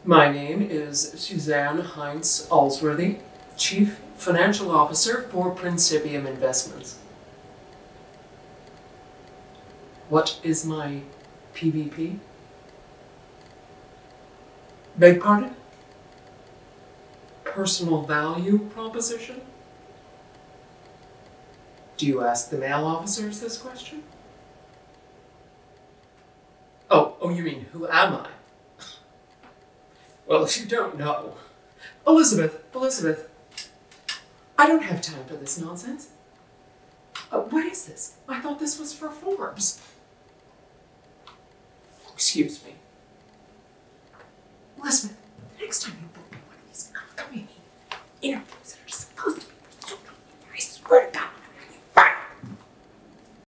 My name is Suzanne Heinz Allsworthy, Chief Financial Officer for Principium Investments. What is my PVP? Beg pardon? Personal value proposition? Do you ask the male officers this question? Oh, you mean, who am I? Well, if you don't know, Elizabeth, I don't have time for this nonsense. What is this? I thought this was for Forbes. Excuse me. Elizabeth, next time you book me one of these, come here.